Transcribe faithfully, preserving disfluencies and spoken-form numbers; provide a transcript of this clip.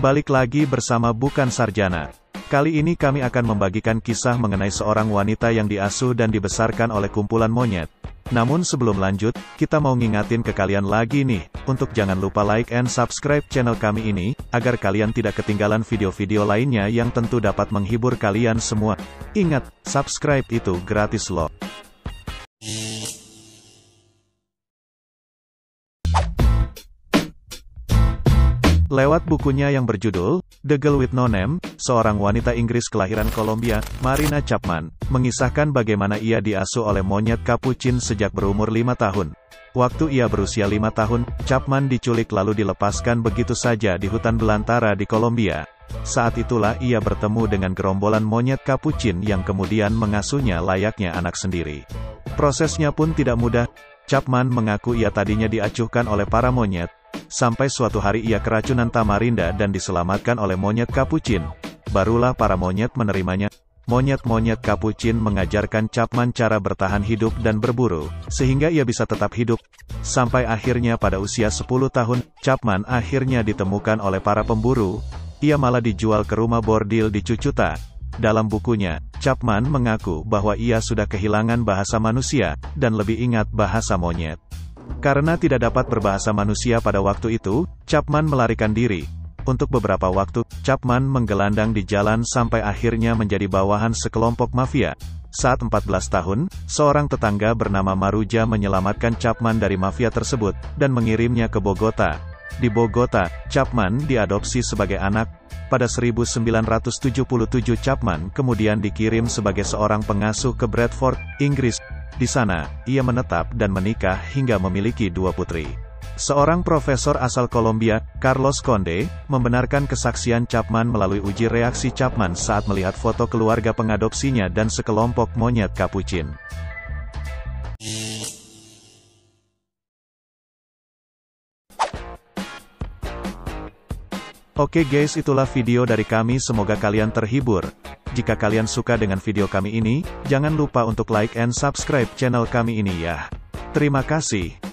Balik lagi bersama Bukan Sarjana. Kali ini kami akan membagikan kisah mengenai seorang wanita yang diasuh dan dibesarkan oleh kumpulan monyet. Namun sebelum lanjut, kita mau ngingatin ke kalian lagi nih, untuk jangan lupa like and subscribe channel kami ini, agar kalian tidak ketinggalan video-video lainnya yang tentu dapat menghibur kalian semua. Ingat, subscribe itu gratis loh. Lewat bukunya yang berjudul, The Girl with No Name, seorang wanita Inggris kelahiran Kolombia, Marina Chapman, mengisahkan bagaimana ia diasuh oleh monyet kapucin sejak berumur lima tahun. Waktu ia berusia lima tahun, Chapman diculik lalu dilepaskan begitu saja di hutan belantara di Kolombia. Saat itulah ia bertemu dengan gerombolan monyet kapucin yang kemudian mengasuhnya layaknya anak sendiri. Prosesnya pun tidak mudah. Chapman mengaku ia tadinya diacuhkan oleh para monyet, sampai suatu hari ia keracunan tamarinda dan diselamatkan oleh monyet kapucin. Barulah para monyet menerimanya. Monyet-monyet kapucin mengajarkan Chapman cara bertahan hidup dan berburu, sehingga ia bisa tetap hidup. Sampai akhirnya pada usia sepuluh tahun, Chapman akhirnya ditemukan oleh para pemburu. Ia malah dijual ke rumah bordil di Cucuta. Dalam bukunya, Chapman mengaku bahwa ia sudah kehilangan bahasa manusia, dan lebih ingat bahasa monyet. Karena tidak dapat berbahasa manusia pada waktu itu, Chapman melarikan diri. Untuk beberapa waktu, Chapman menggelandang di jalan sampai akhirnya menjadi bawahan sekelompok mafia. Saat empat belas tahun, seorang tetangga bernama Maruja menyelamatkan Chapman dari mafia tersebut, dan mengirimnya ke Bogota. Di Bogota, Chapman diadopsi sebagai anak. Pada seribu sembilan ratus tujuh puluh tujuh Chapman kemudian dikirim sebagai seorang pengasuh ke Bradford, Inggris. Di sana, ia menetap dan menikah hingga memiliki dua putri. Seorang profesor asal Kolombia, Carlos Conde, membenarkan kesaksian Chapman melalui uji reaksi Chapman saat melihat foto keluarga pengadopsinya dan sekelompok monyet kapucin. Oke guys, itulah video dari kami, semoga kalian terhibur. Jika kalian suka dengan video kami ini, jangan lupa untuk like and subscribe channel kami ini ya. Terima kasih.